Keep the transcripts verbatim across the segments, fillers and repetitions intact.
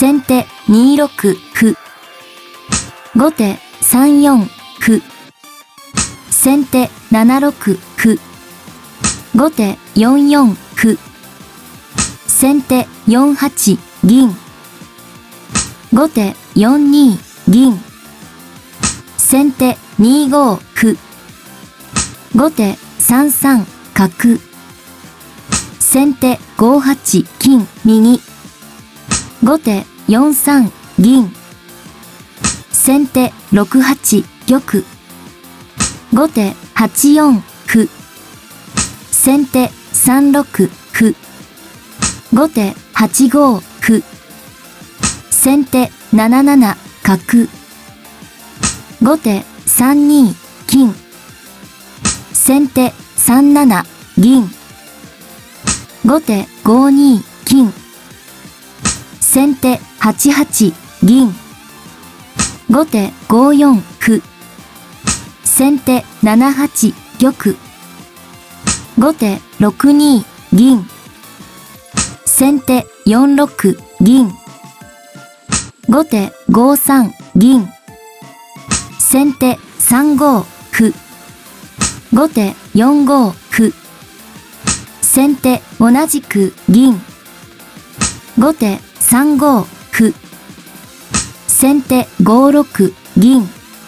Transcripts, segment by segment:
先手にろく歩。後手さんよん歩。先手ななろく歩。後手よんよん歩。先手よんはち銀。後手よんに銀。先手にご歩。後手さんさん角。先手ごはち金右。後手よんさん銀。先手ろくはち玉。後手はちよん歩。先手さんろく歩。後手はちご歩。先手なななな角。後手さんに金。先手さんなな銀。後手ごに金。先手はちはち銀。後手ごよん歩。先手ななはち玉。後手ろくに銀。先手よんろく銀。後手ごさん銀。先手さんご歩。後手よんご歩。先手同じく銀。後手さんご歩。先手ごろく銀。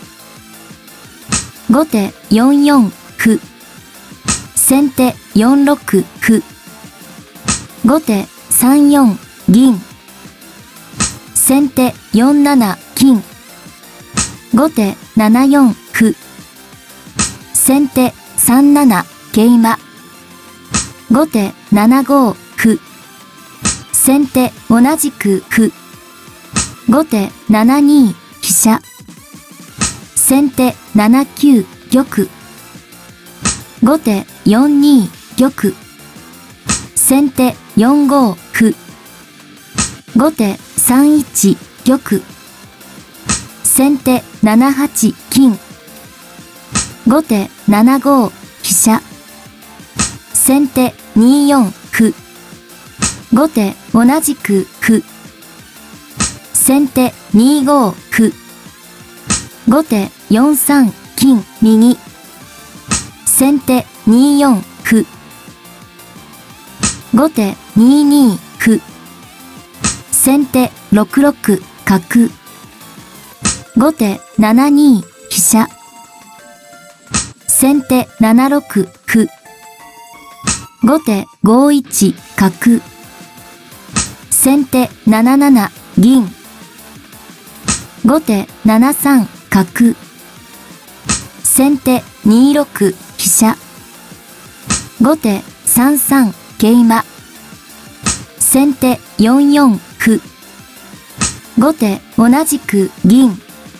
後手よんよん歩。先手よんろく歩。後手さんよん銀。先手よんなな金。後手ななよん歩。先手さんなな桂馬。後手ななご歩。先手同じく歩。後手ななに飛車。先手ななきゅう玉。後手よんに玉。先手よんご歩。後手さんいち玉。先手ななはち金。後手ななご飛車。先手によん歩。後手同じく歩。先手にご歩。後手よんさん金右。先手によん歩。後手にに歩。先手ろくろく角。後手ななに飛車。先手ななろく歩。後手ごいち角。先手なななな銀。後手ななさん角。先手にろく飛車。後手さんさん桂馬。先手よんよん歩。後手同じく銀。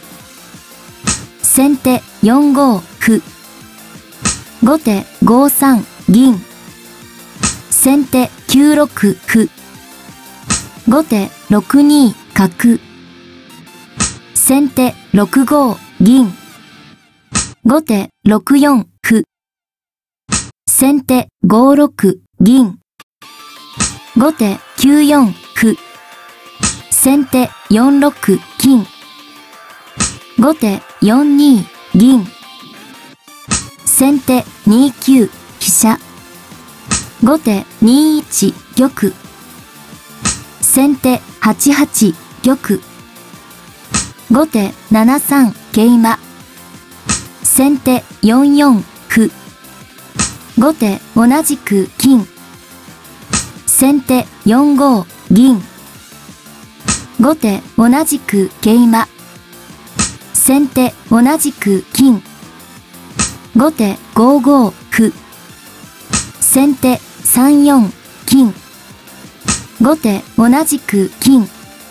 先手よんご歩。後手ごさん銀。先手きゅうろく歩。後手ろくに角。先手ろくご銀。後手ろくよん歩。先手ごろく銀。後手きゅうよん歩。先手よんろく金。後手よんに銀。先手にきゅう飛車。後手にいち玉。先手はちはち玉。後手ななさん桂馬。先手よんよん歩。後手同じく金。先手よんご銀。後手同じく桂馬。先手同じく金。後手ごご歩。先手さんよん金。後手同じく金。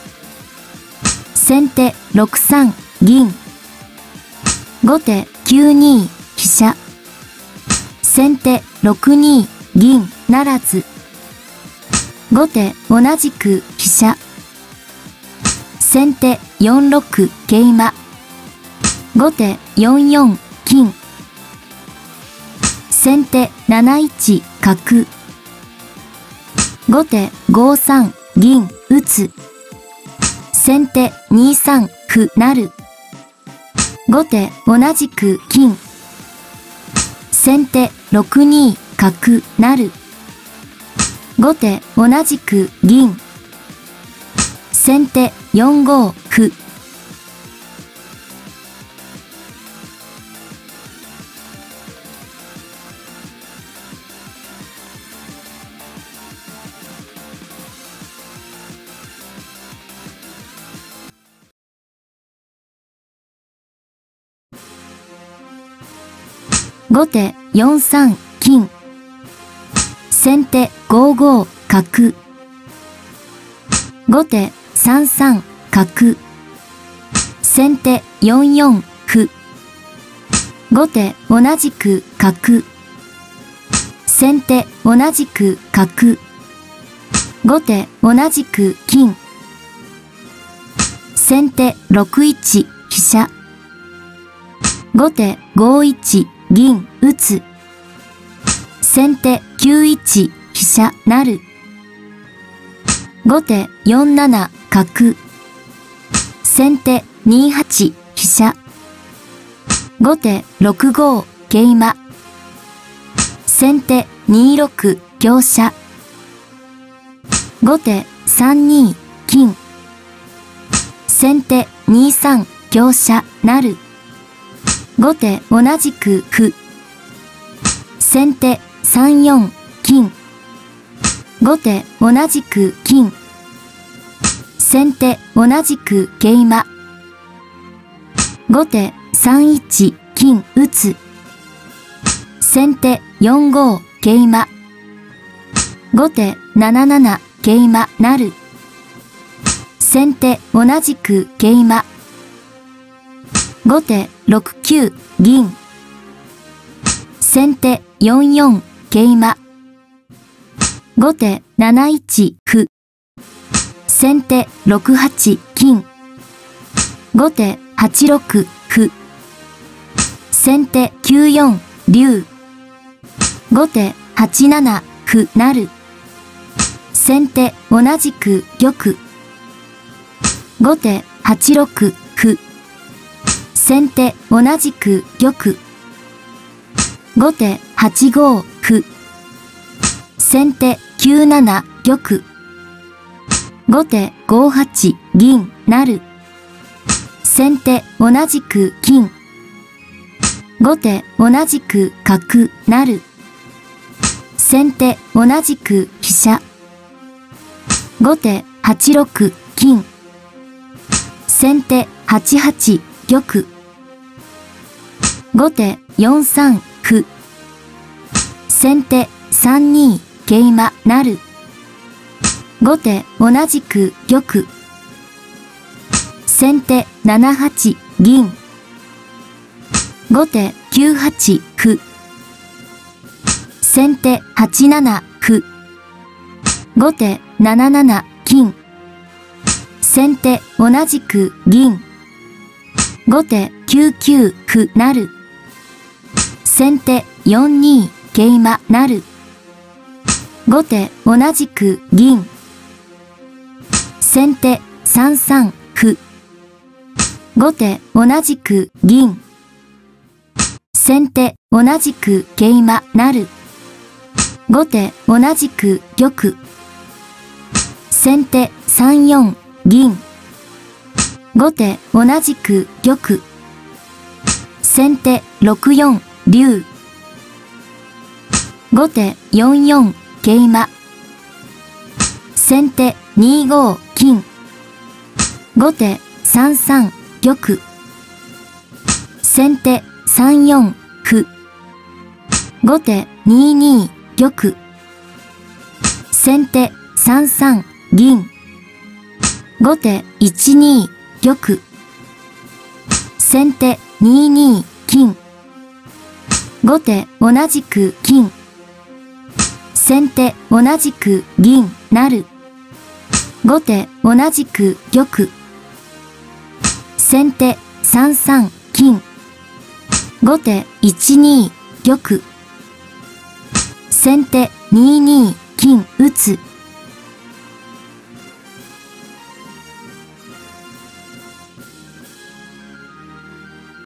先手ろくさん銀。後手きゅうに飛車。先手ろくに銀ならず。後手同じく飛車。先手よんろく桂馬。後手よんよん金。先手なないち角。後手ごさん銀打つ。 先手にさん歩成。後手同じく金。先手ろくに角成。後手同じく銀。先手よんご歩。後手よんさん金。先手ごご角。後手さんさん角。先手よんよん歩。後手同じく角。先手同じく角。後手同じく金。先手ろくいち飛車。後手ごいち銀打つ。先手きゅういち飛車成。後手よんなな角。先手にはち飛車。後手ろくご桂馬。先手にろく香車。後手さんに金。先手にさん香車成。後手同じく歩。先手さんよん金。後手同じく金。先手同じく桂馬。後手さんいち金打つ。先手よんご桂馬。後手なななな桂馬成。先手同じく桂馬。後手ろくきゅう銀。先手よんよん桂馬。後手なないち歩。先手ろくはち金。後手はちろく歩。先手きゅうよん竜。後手はちなな歩成。先手同じく玉。後手はちろく歩。先手同じく玉。後手はちご歩。先手きゅうなな玉。後手ごはち銀成。先手同じく金。後手同じく角成。先手同じく飛車。後手はちろく金。先手はちはち玉。後手よんさん歩。先手さんに桂馬成。後手同じく玉。先手ななはち銀。後手きゅうはち歩。先手はちなな歩。後手なななな金。先手同じく銀。後手きゅうきゅう歩成。先手よんに桂馬成。後手同じく銀。先手さんさん歩。後手同じく銀。先手同じく桂馬成。後手同じく玉。先手さんよん銀。後手同じく玉。先手ろくよん竜。後手よんよん桂馬。先手にご金。後手さんさん玉。先手さんよん歩。後手にに玉。先手さんさん銀。後手いちに玉。先手にに金。後手同じく金。先手同じく銀成。後手同じく玉。先手さんさん金。後手いちに玉。先手にに金打つ。